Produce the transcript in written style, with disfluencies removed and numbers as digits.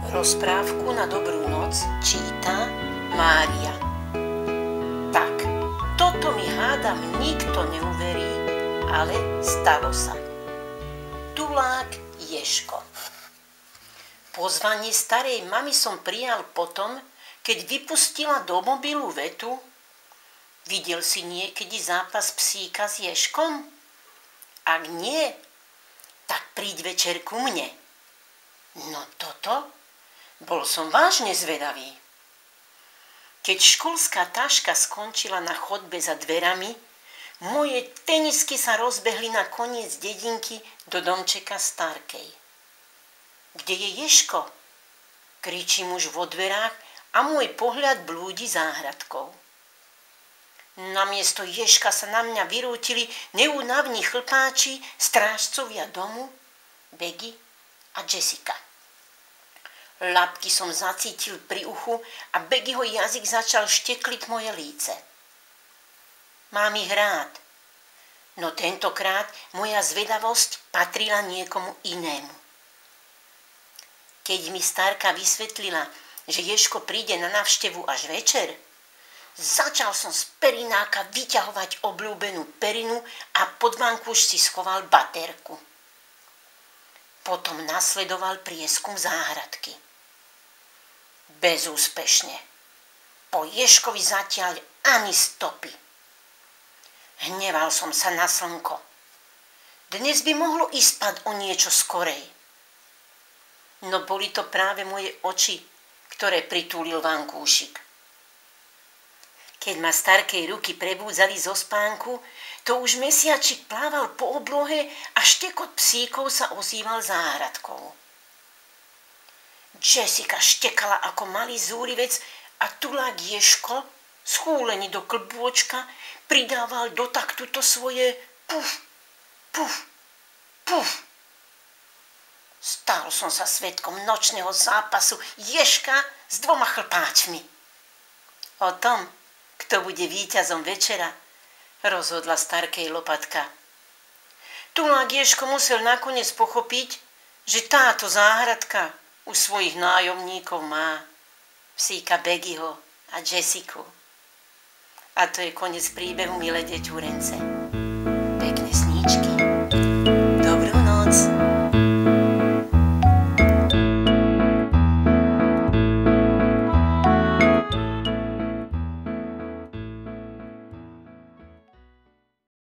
Rozprávku na dobrú noc číta Mária. Tak, toto mi hádam nikto neuverí, ale stalo sa. Tulák Ježko. Pozvanie starej mamy som prijal potom, keď vypustila do mobilu vetu: videl si niekedy zápas psíka s Ježkom? Ak nie, tak príď večer ku mne. No toto? Bol som vážne zvedavý. Keď školská taška skončila na chodbe za dverami, moje tenisky sa rozbehli na koniec dedinky do domčeka Starkej. Kde je Ježko? Kričí muž vo dverách a môj pohľad blúdi záhradkou. Namiesto Ježka sa na mňa vyrútili neúnavní chlpáči, strážcovia domu, Begy a Jessica. Labky som zacítil pri uchu a Begyho jazyk začal štekliť moje líce. Mám ich rád, no tentokrát moja zvedavosť patrila niekomu inému. Keď mi starka vysvetlila, že Ježko príde na návštevu až večer, začal som z perináka vyťahovať obľúbenú perinu a pod vankúš si schoval baterku. Potom nasledoval prieskum záhradky. Bezúspešne. Po Ježkovi zatiaľ ani stopy. Hneval som sa na slnko. Dnes by mohlo ísť spať o niečo skorej. No boli to práve moje oči, ktoré pritúlil vankúšik. Keď ma Starkej ruky prebúdzali zo spánku, to už mesiačik plával po oblohe a štekot psíkov sa ozýval záhradkou. Jessica štekala ako malý zúrivec a tulák Ježko, schúlený do klbôčka, pridával do taktu to svoje puf, puf, puf. Stal som sa svedkom nočného zápasu Ježka s 2 chlpáčmi. O tom, kto bude víťazom večera, rozhodla Starkej lopatka. Tulák Ježko musel nakoniec pochopiť, že táto záhradka u svojich nájomníkov má psíka Begyho a Jessiku. A to je koniec príbehu, milé deťúrence.